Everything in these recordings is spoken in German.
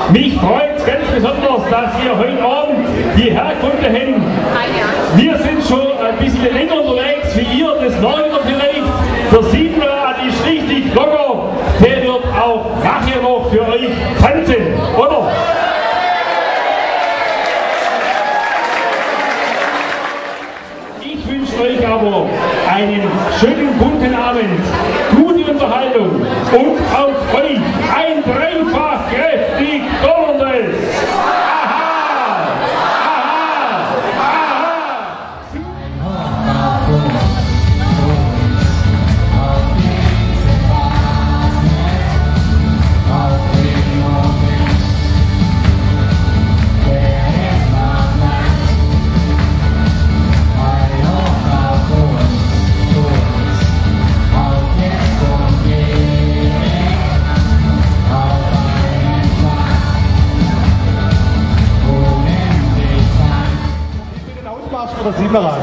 Mich freut es ganz besonders, dass ihr heute Abend hierher gefunden habt. Wir sind schon ein bisschen länger unterwegs wie ihr, das merkt ihr vielleicht. Der Siebler ist richtig locker, der wird auch nachher noch für euch tanzen, oder? Ich wünsche euch aber einen schönen bunten Abend, gute Unterhaltung und auf euch ein dreifach kräftig donnerndes Aha! Aha! Oder Sieberer.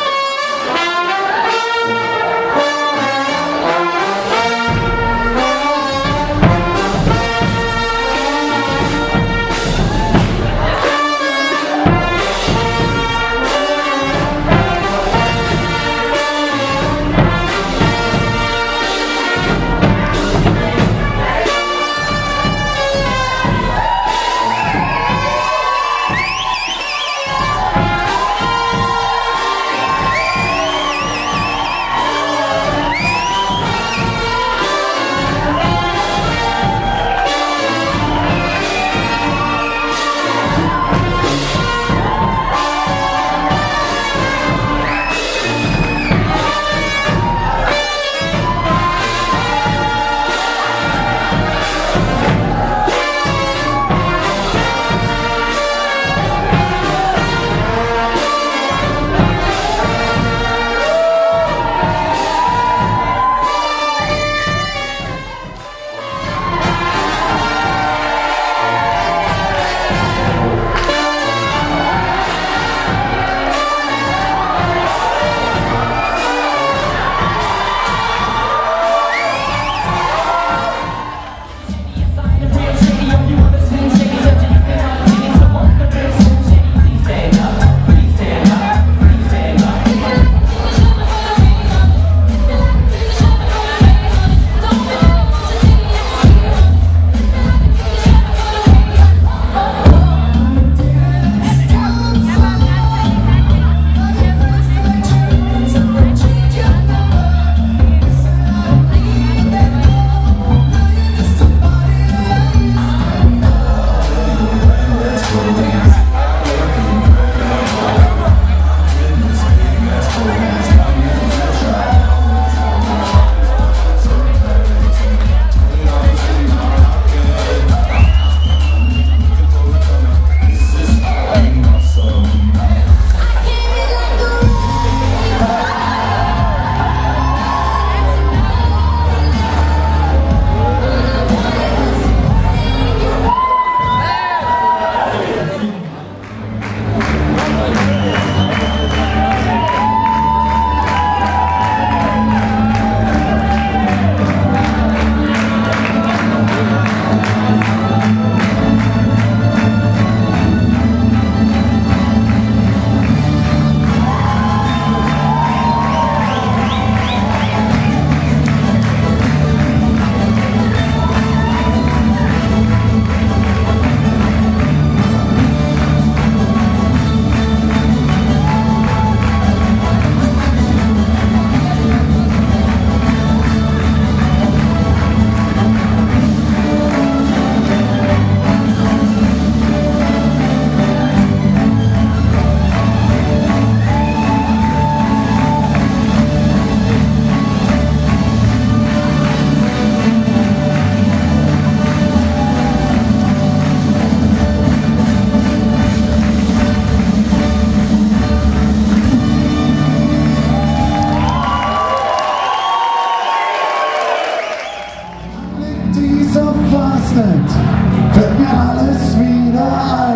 fällt mir alles wieder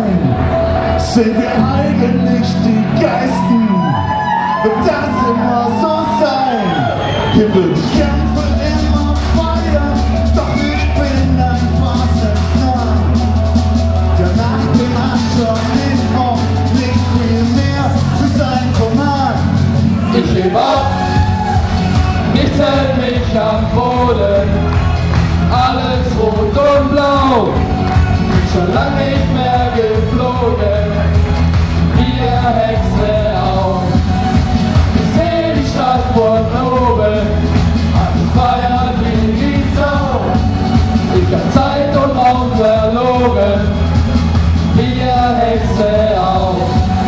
ein. Sind wir eigentlich die Geisten? Wird das immer so sein? Hier wird Kämpfe immer feiern, doch ich bin ein Fastenzahn. schon lang nicht mehr geflogen, wie der Hexe auf. Ich seh die Stadt von oben, hat feiert wie die Sau. Ich hab Zeit und Raum verloren, wie der Hexe auf.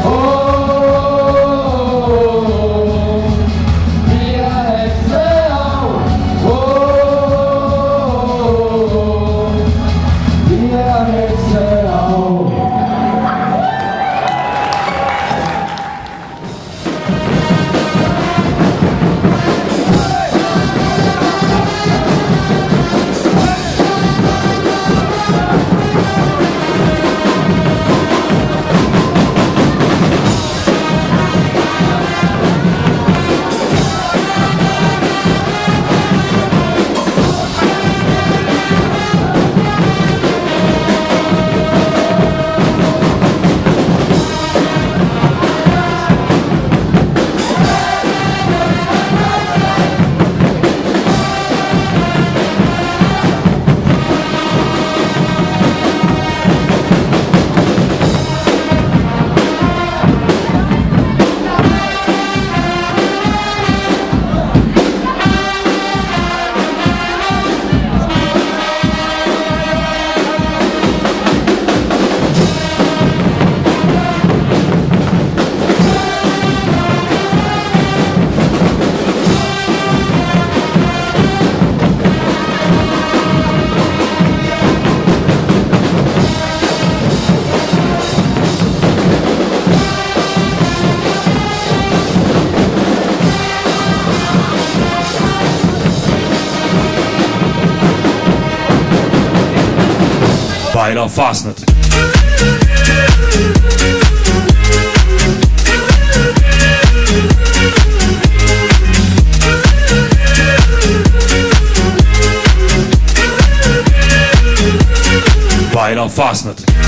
Weiler Fastnet. Weiler Fastnet.